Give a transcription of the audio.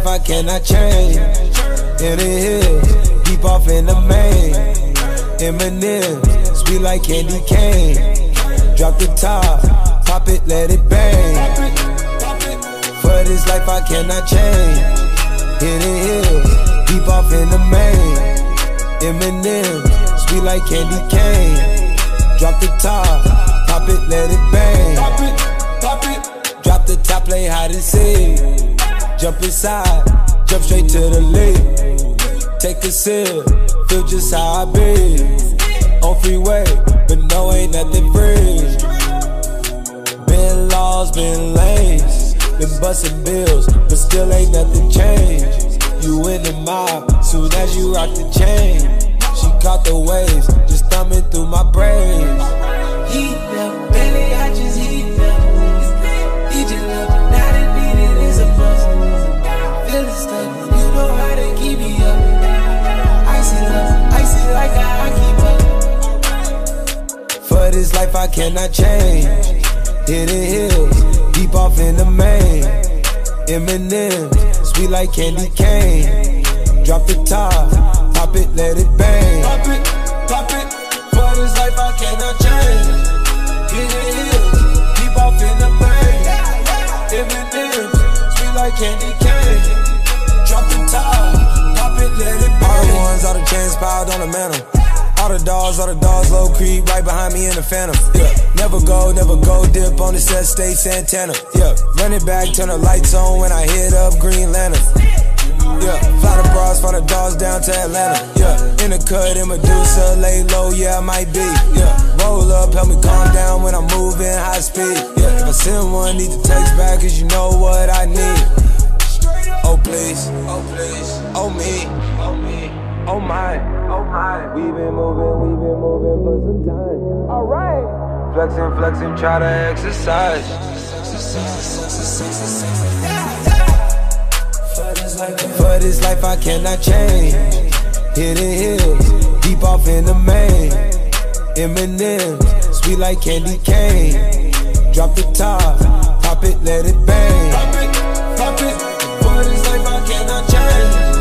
life I cannot change. In the hills, deep off in the main. M&M's, sweet like candy cane. Drop the top, pop it, let it bang. For this life I cannot change. In the hills, deep off in the main. M&M's, sweet like candy cane. Drop the top, pop it, let it bang. Pop it. Drop the top, play hide and seek. Jump inside, jump straight to the lead. Take a sip, feel just how I be. On freeway, but no, ain't nothing free. Been lost, been lanes, been busting bills, but still ain't nothing changed. You in the mob, soon as you rock the chain. She caught the waves, just thumbing through my brains. Heat up, belly, I just heat up. Need your love, now that needed is a bust. Feeling stuck, you know how to keep me up. Icy like I keep up. For this life I cannot change. Hidden hills, deep off in the main. M&M's, sweet like candy cane. Drop the top, pop it, let it bang. Pop it. For this life I cannot change. Hidden hills, deep off in the main. M&M's, sweet like candy cane. Drop the top, pop it, let it bang. All the ones, all the chains piled on the mantle. All the dogs, low creep, right behind me in the phantom. Yeah, never go, dip on the set, stay Santana. Yeah, run it back, turn the lights on when I hit up Green Lantern. Yeah, fly the bras, fly the dogs down to Atlanta. Yeah, in the cut, in Medusa, lay low, yeah, I might be. Yeah, roll up, help me calm down when I'm moving high speed. Yeah, if I send one, need to text back, cause you know what I need. Oh please, oh me, oh my. We been moving for some time. Alright. Flexing, try to exercise. For this life I cannot change. Hidden hills, deep off in the main. M&M's, sweet like candy cane. Drop the top, pop it, let it bang. Pop it. For this life I cannot change.